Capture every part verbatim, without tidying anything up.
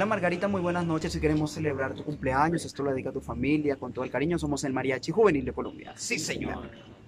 Hola Margarita, muy buenas noches. Si queremos celebrar tu cumpleaños, esto lo dedica a tu familia, con todo el cariño, somos el Mariachi Juvenil de Colombia. Sí, señor.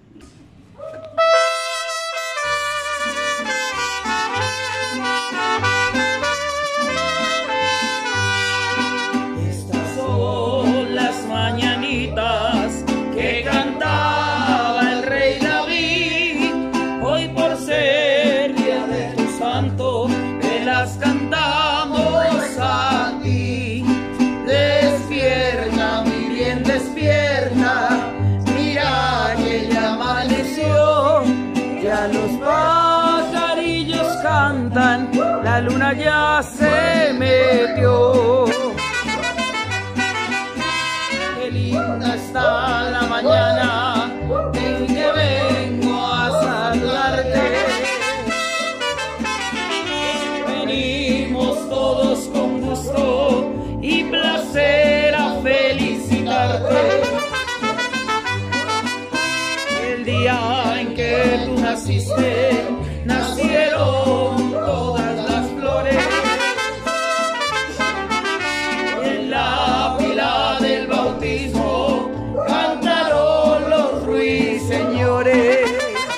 Estas son las mañanitas que cantaba el rey David. Hoy por ser día de tu santo, te las cantamos a ti. Despierta, mi bien, despierta. Mira que ya amaneció, ya los pajarillos cantan, la luna ya se metió. Qué linda está la mañana en que vengo a saludarte. Venimos todos con gusto y placer a felicitarte. El día en que tú naciste, nacieron todas las flores. En la pila del bautismo cantaron los ruiseñores.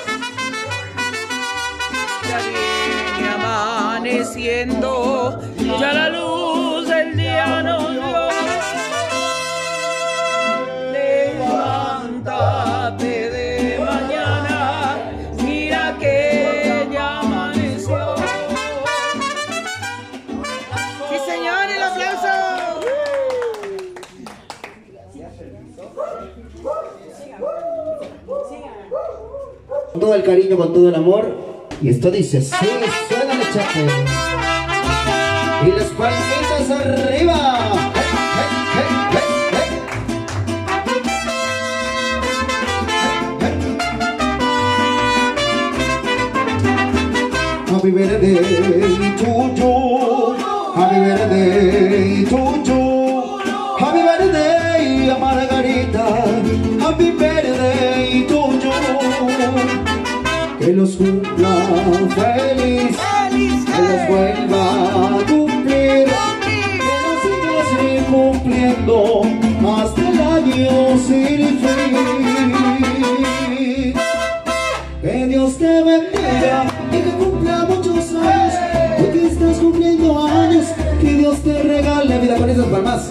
Ya viene amaneciendo, ya la luz del día nos dio. Levántate de mañana, mira que ya amaneció. ¡Sí, señor! ¡El aplauso! Con todo el cariño, con todo el amor. Y esto dice así, suena el chape. Y las palmitas arriba. Hey, hey, hey, hey. Happy birthday to you. Happy birthday to you. Happy birthday a Margarita. Happy birthday to you. Que los cumpla feliz, que los vuelva a cumplir, que los siga seguir cumpliendo hasta el año sin fin. Que Dios te bendiga y que cumpla muchos años, porque estás cumpliendo años. Que Dios te regale vida con esas palmas.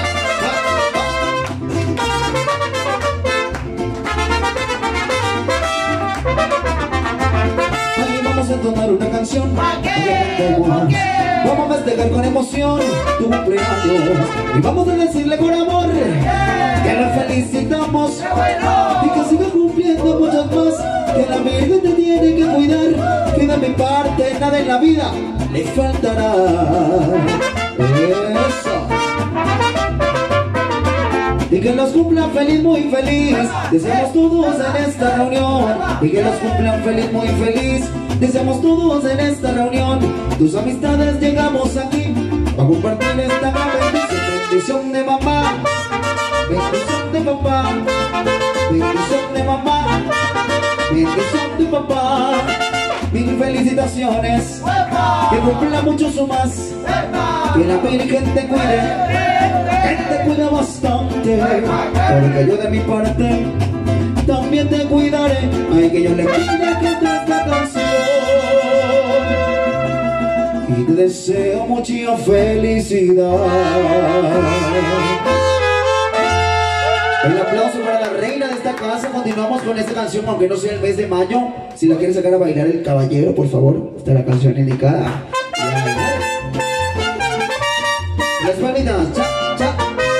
Vamos a entonar una canción. ¿Por qué? ¿Por qué? Vamos a festejar con emoción tu cumpleaños y vamos a decirle con amor que lo felicitamos y que siga cumpliendo muchas más, que la Virgen te tiene que cuidar, que de mi parte nada en la vida le faltará. Eso. Y que los cumplan feliz, muy feliz. Deseamos todos en esta reunión. Y que los cumplan feliz, muy feliz. Deseamos todos en esta reunión. Tus amistades llegamos aquí para compartir esta gran bendición. Bendición de mamá, bendición de papá, bendición de mamá, bendición de papá. Mil felicitaciones, que cumpla muchos o más, que la Virgen te cuide, que te cuida bastante, porque yo de mi parte también te cuidaré. Ay, que yo le quiera cantar esta canción y te deseo mucha felicidad. El aplauso para la reina de esta casa. Continuamos con esta canción, aunque no sea el mes de mayo. Si la quiere sacar a bailar el caballero, por favor, está la canción indicada. Las palitas, cha, cha.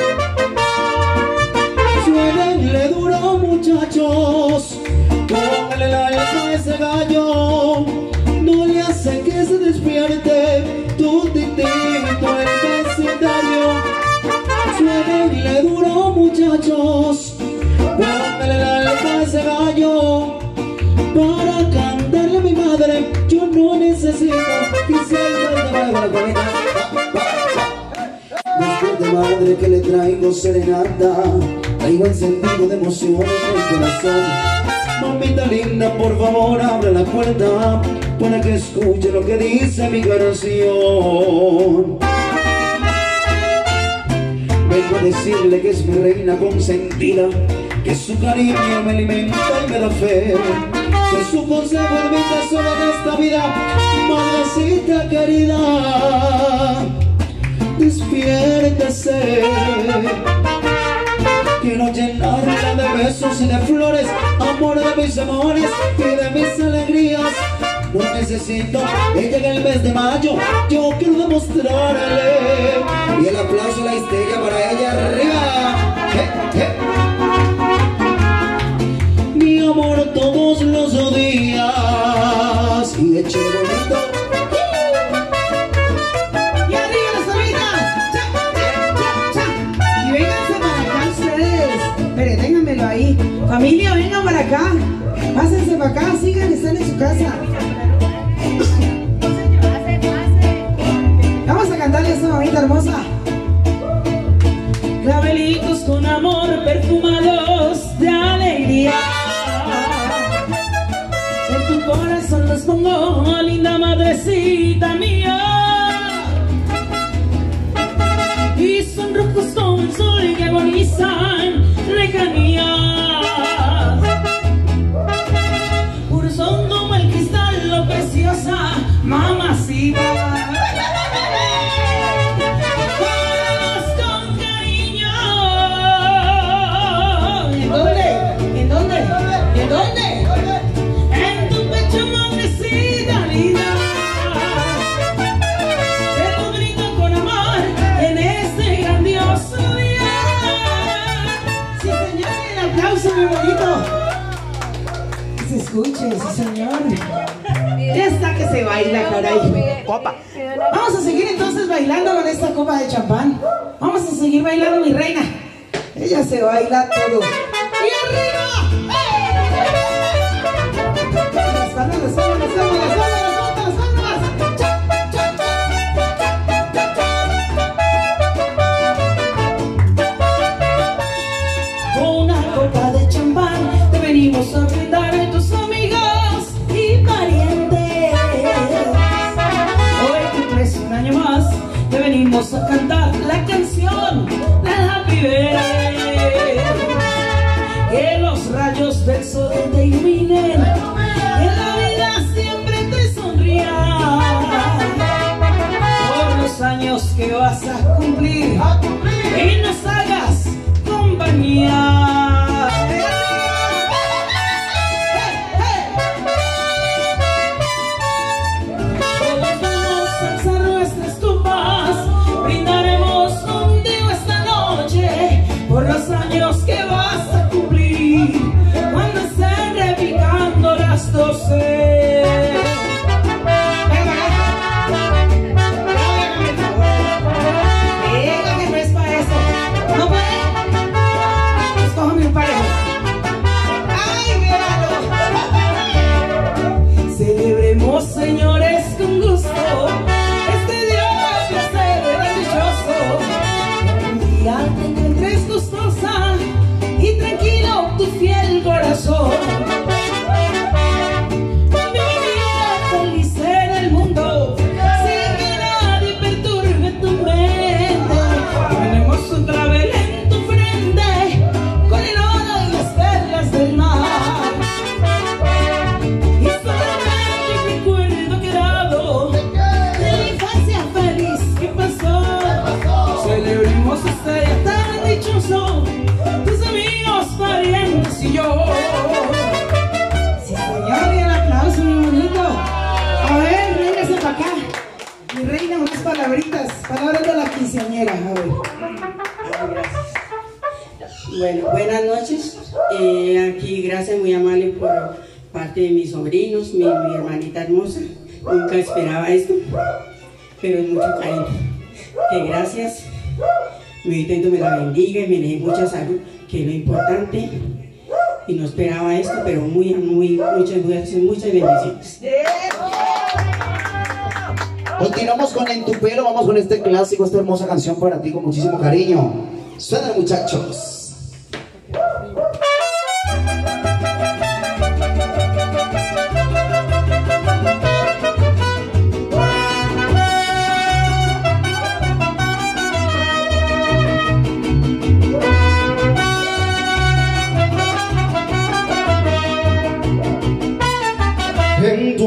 Suénenle duro, muchachos. Pónganle la alma a ese gallo. No le hace que se despierte tu titito el vecindario. Suénenle duro, muchachos. Pónganle la alma a ese gallo. Para cantarle a mi madre, yo no necesito que sea el madre. Después de madre que le traigo serenata, traigo encendido de emoción en el corazón. Mamita linda, por favor, abre la puerta para que escuche lo que dice mi canción. decirle que es mi reina consentida, que su cariño me alimenta y me da fe, que su consejo es mi tesoro en esta vida. Madrecita querida, despiértese. Quiero llenarla de besos y de flores, amor de mis amores y de mis alegrías. No necesito que llegue el mes de mayo, yo quiero demostrarle. Y el aplauso, la histeria para ella arriba. Eh, eh. Mi amor todos los días y eche bonito. Y arriba las orejas. Cha, cha, cha, cha. Y vénganse para acá ustedes. Esperen, déjenmelo ahí. Familia, vengan para acá. Pásense para acá, sigan, están en su casa. Vamos a cantarle a esta mamita hermosa. Clavelitos con amor perfumados de alegría, en tu corazón los pongo, linda madrecita mía. Y son rojos como el sol que agonizan lejanías, puros son como el cristal, lo preciosa mamacita. Escuche, sí señor. Ya está que se baila, caray. Copa. Vamos a seguir entonces bailando con esta copa de champán. Vamos a seguir bailando, mi reina. Ella se baila todo. ¡Y arriba! Las palmas, las palmas, las palmas, las palmas, las palmas, las palmas. Una copa de champán te venimos a brindar a tus amigos y parientes. Hoy cumples un año más, te venimos a cantar la canción de Happy Birthday. Que los rayos del sol te iluminen, que la vida siempre te sonría, por los años que vas a cumplir y nos hagas compañía. Por los años que vas a cumplir, cuando estén repicando las doce. Venga, que no es para eso. ¿No puede? Escójame un parejo. ¡Ay, véalo! Celebremos, señores, con gusto este día de placer religioso. Un día te encuentres gustosa y tranquilo tu fiel corazón. Mi vida feliz en el mundo, sin que nadie perturbe tu mente. Tenemos un clavel en tu frente, con el oro y las perlas del mar. Y solamente un recuerdo quedado de la infancia feliz que pasó. Celebremos este día tan dichoso, tus amigos, parientes y yo. Sí, señor, y el aplauso, muy bonito. A ver, véngase para acá. Mi reina, unas palabritas, palabras de la quinceañera. A ver. Bueno, buenas noches. Eh, aquí, gracias muy amable por parte de mis sobrinos, mi, mi hermanita hermosa. Nunca esperaba esto, pero es mucho cariño. Que gracias. Mi intento me la bendiga y me deje mucha salud, que es lo importante. Y no esperaba esto, pero muy, muy, muchas gracias, muchas bendiciones. Continuamos con En tu pelo, vamos con este clásico, esta hermosa canción para ti con muchísimo cariño. Suena, muchachos.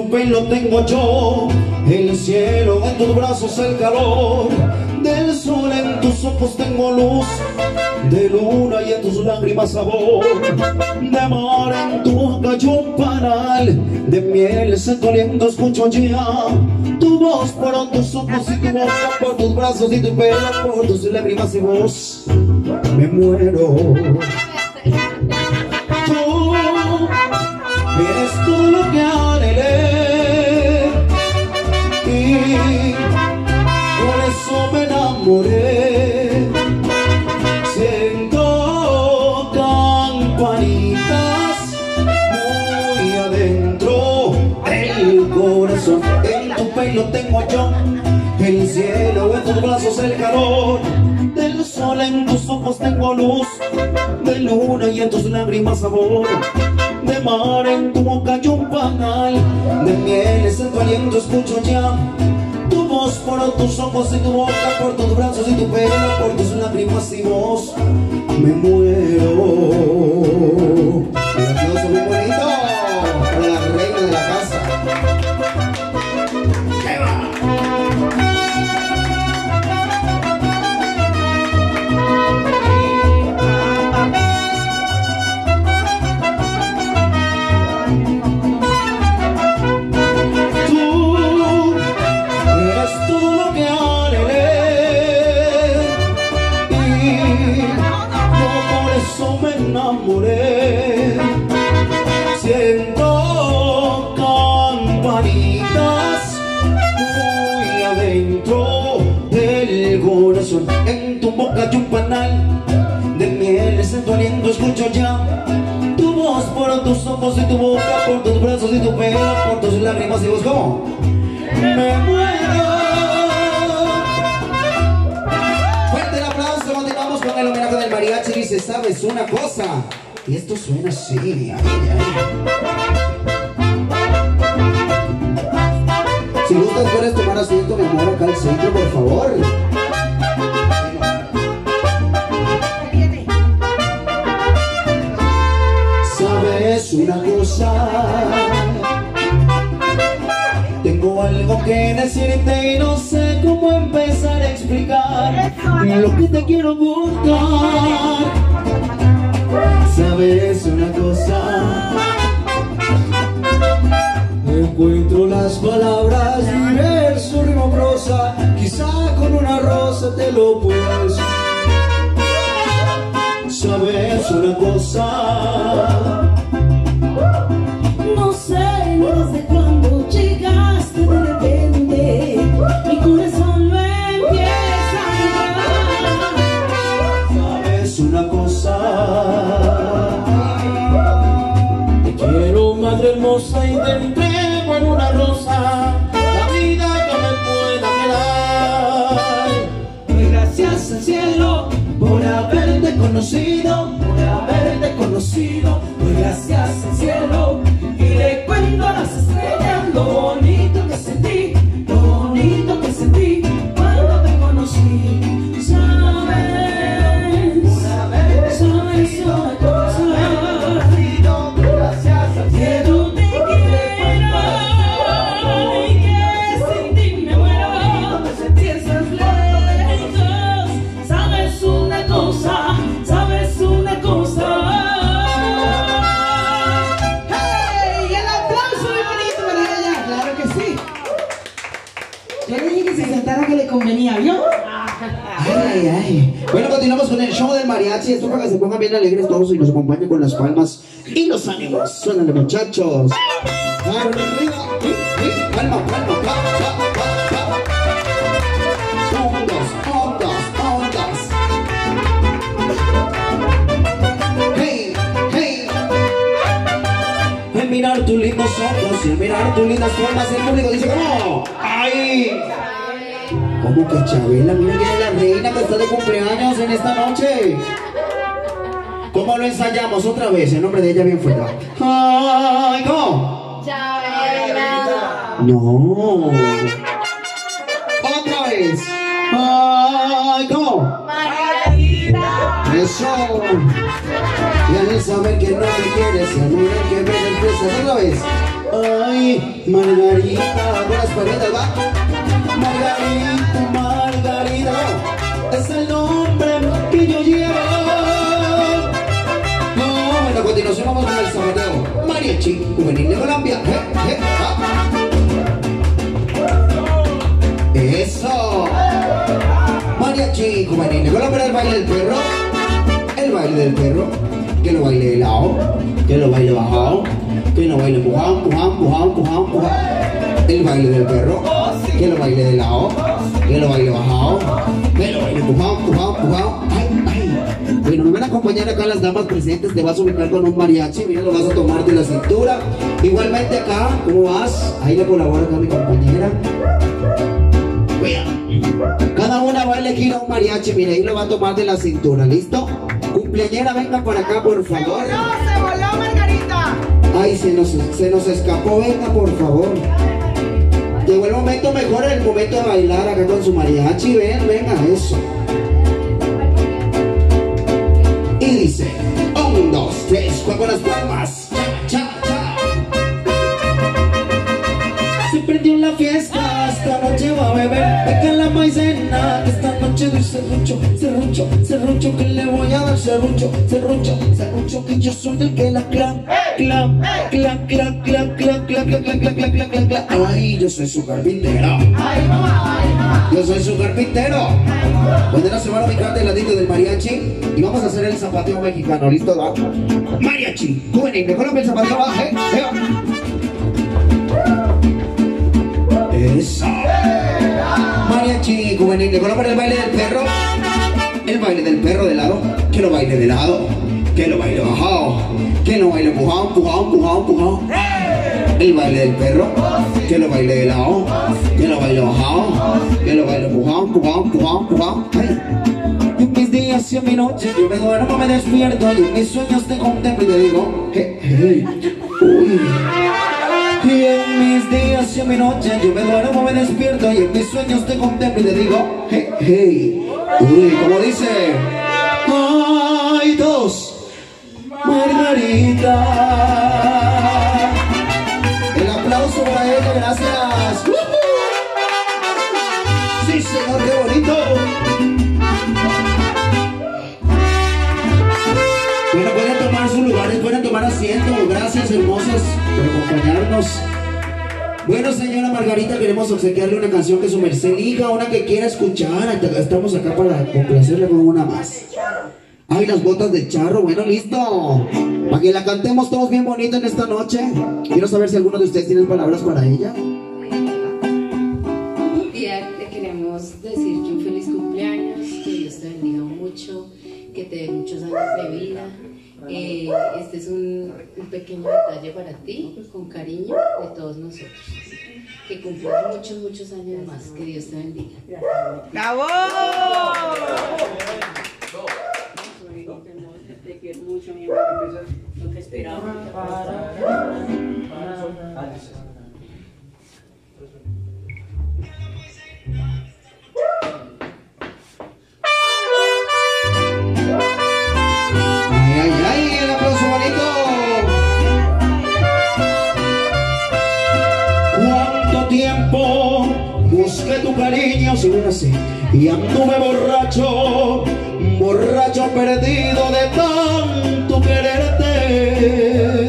tu pelo tengo yo el cielo, en tus brazos el calor del sol, en tus ojos tengo luz de luna y en tus lágrimas sabor de mar, en tu boca yo un panal de miel, siento aliento, escucho ya tu voz por tus ojos y tu boca, por tus brazos y tu pelo, por tus lágrimas y voz me muero. Tú eres todo lo que anhelé y por eso me enamoré. Siento campanitas muy adentro del corazón. En tu pelo tengo yo el cielo, en tus brazos el calor del sol, en tus ojos tengo luz de luna y en tus lágrimas sabor de mar, en tu boca hay un panal de miel, es en tu aliento, escucho ya tu voz por tus ojos y tu boca, por tus brazos y tu pelo, por tus lágrimas y voz me muero. Un aplauso muy bonito para la reina de la casa. ¡Ahí va! Siento campanitas muy adentro del corazón. En tu boca hay un panal de miel, es en tu aliento, escucho ya tu voz por tus ojos y tu boca, por tus brazos y tu pelo, por tus lágrimas y voz. ¿Cómo? Me muero. Fuerte el aplauso, continuamos con el homenaje del mariachi. Dice, ¿sabes una cosa? Y esto suena así, ay, ay. Si gustas puedes tomar asiento, mi amor, acá al centro, por favor. ¿Sabes una cosa? Tengo algo que decirte y no sé cómo empezar a explicar lo que te quiero contar. ¿Sabes una cosa? Encuentro las palabras y verso, rima, prosa, quizá con una rosa te lo puedo decir. ¿Sabes una cosa? No sé desde cuándo llegaste de repente, mi corazón lo empieza a vibrar. ¿Sabes una cosa? Te quiero, madre hermosa, y te entrego en una rosa la vida que me pueda quedar. Doy gracias al cielo Por haberte conocido, por haberte conocido. Doy gracias al cielo y le cuento a las estrellas lo bonito que sentí, lo bonito que sentí cuando te conocí. Sabes, sabes una cosa, que tú te quiero y que sin ti me muero. Si estás lejos, sabes una cosa, sabes una cosa. ¡Hey! ¡El aplauso muy bonito para ella! ¡Claro que sí! Yo le dije que se sentara que le convenía, ¿vio? Ay, ay. Bueno, continuamos con el show del mariachi. Esto para que se pongan bien alegres todos y nos acompañen con las palmas y los ánimos. Suénale, muchachos. Arriba. Palma, palma, palma, palma. Ondas, ondas, ondas. Hey, hey. Al mirar tus lindos ojos y al mirar tus lindas formas, el público dice ¿cómo? ¡Ay! ¿Cómo que Chabela? Mira quién es la reina que está de cumpleaños en esta noche. ¿Cómo lo ensayamos otra vez? El nombre de ella bien fuerte. ¡Ay! ¿Cómo? Chabela. No. Otra vez. ¡Ay! ¿Cómo? Margarita. Eso. Y al saber que no me quieres, y al mirar que me desprecias otra vez. Ay, Margarita, con las palmeras, va. Margarita, Margarita, es el nombre que yo llevo. No, bueno, a continuación vamos con el zapateo. Mariachi Juvenil de Colombia. Eh, eh, ah. Eso. Mariachi Juvenil de Colombia, el baile del perro. El baile del perro. Que lo baile de lado, que lo baile bajado, que lo baile empujado, empujado, empujado, empujado, empujado. El baile del perro, que lo baile de lado, que lo baile bajado, que lo baile empujado, empujado, empujado. Ay, ay. Bueno, nos van a acompañar acá las damas presentes. Te vas a ubicar con un mariachi. Mira, lo vas a tomar de la cintura. Igualmente acá, ¿cómo vas? Ahí le colabora acá mi compañera. Cada una va a elegir a un mariachi. Mira, ahí lo va a tomar de la cintura. ¿Listo? Cumpleañera, venga por acá, por favor. Se voló, se voló, Margarita. Ay, se nos, se nos escapó, venga, por favor. Llegó el momento mejor, el momento de bailar acá con su mariachi. Ven, venga, eso. Y dice, un, dos, tres, cuatro, con las palmas. Cha, cha, cha. Se prendió la fiesta, esta noche va a beber. Venga la maicena, esta noche doy serrucho, serrucho, serrucho, que le voy a dar serrucho, serrucho, serrucho, que yo soy el que la clap, clap, clap, clap, clap, clap, clap, clap, clap, clap, clap, clap, clap. Ay, yo soy su carpintero. Yo soy su carpintero. Bueno, se van a ubicar del ladito del mariachi y vamos a hacer el zapateo mexicano. ¿Listo? ¿Va? Mariachi Juvenil de Colombia, el zapateo va, ¿eh? Eso. Mariachi Juvenil de Colombia, el baile del perro. El baile del perro de lado. Que lo baile de lado. Que lo baile bajado. Que lo baile empujado, empujado, empujado, empujado. El baile del perro. Que lo baile de lado. Que lo baile bajado. Que lo baile empujado, empujado, empujado, empujado. Ay. En mis días y en mi noche yo me duermo, me despierto y en mis sueños te contemplo y te digo, hey, hey, uy. Y en mis días y en mi noche yo me duermo, me despierto y en mis sueños te contemplo y te digo, hey, hey, uy, como dice, ay, dos, Margarita. El aplauso para ella, gracias. Sí, señor, qué bonito. Bueno, pueden tomar sus lugares, pueden tomar asiento. Gracias, hermosas, por acompañarnos. Bueno, señora Margarita, queremos obsequiarle una canción que su merced elija, una que quiera escuchar. Estamos acá para complacerle con una más. Ay, las botas de charro, bueno, listo. Para que la cantemos todos bien bonito en esta noche. Quiero saber si alguno de ustedes tiene palabras para ella. Tía, te queremos decir que un feliz cumpleaños, que Dios te bendiga mucho, que te dé muchos años de vida. Eh, este es un, un pequeño detalle para ti, con cariño de todos nosotros. Que cumplas muchos, muchos años más. Que Dios te bendiga. ¡Bravo! Te quiero mucho, mi amor. Lo que esperaba. Ay, ay, ay, el aplauso bonito. ¿Cuánto tiempo busqué tu cariño, si no así, y anduve borracho, borracho perdido de tanto quererte?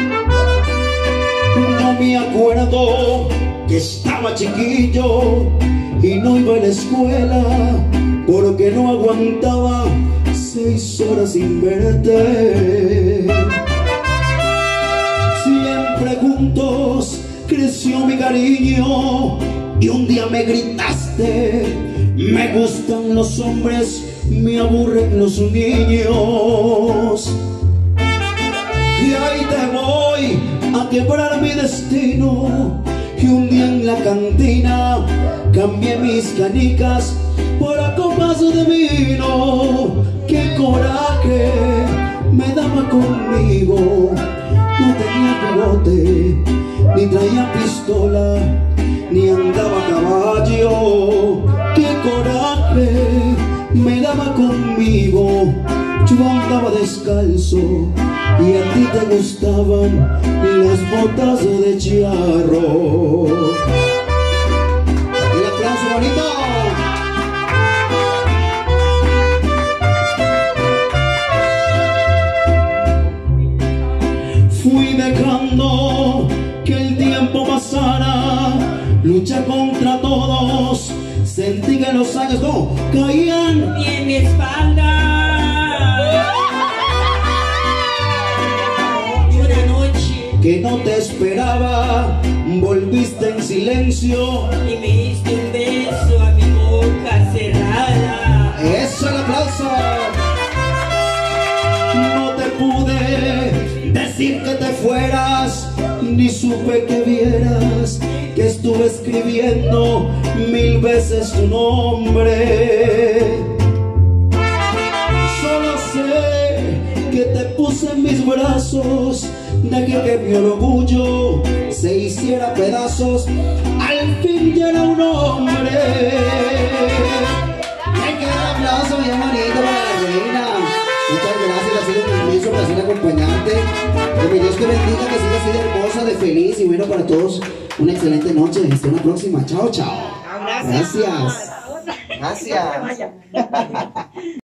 No me acuerdo que estaba chiquillo y no iba a la escuela porque no aguantaba seis horas sin verte. Siempre juntos creció mi cariño y un día me gritaste: me gustan los hombres, me aburren los niños. Y ahí te voy a quebrar mi destino. Y un día en la cantina cambié mis canicas por copas de vino. ¡Qué coraje me daba conmigo! No tenía bigote, ni traía pistola, ni andaba a caballo. ¡Qué coraje me daba conmigo! Yo Yo andaba descalzo y a ti te gustaban las botas de charro. El aplauso bonito. Fui dejando que el tiempo pasara, luché contra todos, sentí que los años no caían Y en mi espalda. Y una noche que no te esperaba, volviste en silencio. y me diste un beso a mi boca cerrada. ¡Eso, el aplauso! No te pude decir que te fueras, ni supe que vieras que estuve escribiendo mil veces tu nombre. Solo sé que te puse en mis brazos, dejé que mi orgullo se hiciera pedazos, al fin ya era un hombre. ¡Ay, qué gran aplauso bien bonito para la reina! Muchas gracias, ha sido un inmenso placer acompañarte. Que mi Dios te bendiga, que siga así de hermosa, de feliz, y bueno, para todos una excelente noche. Hasta una próxima. Chao, chao. Gracias. Gracias.